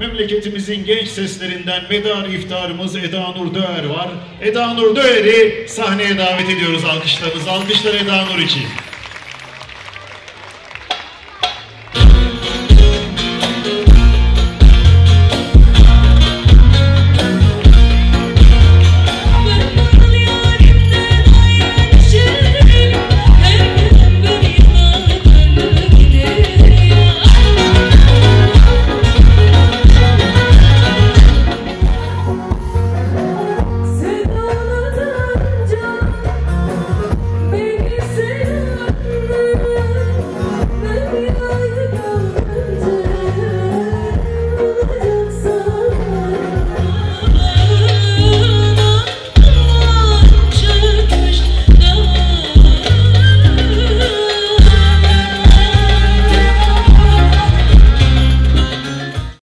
Memleketimizin genç seslerinden medar iftarımız Eda Nur Döer var. Eda Nur Döer'i sahneye davet ediyoruz alkışlarınızla. Alkışlar Eda Nur için.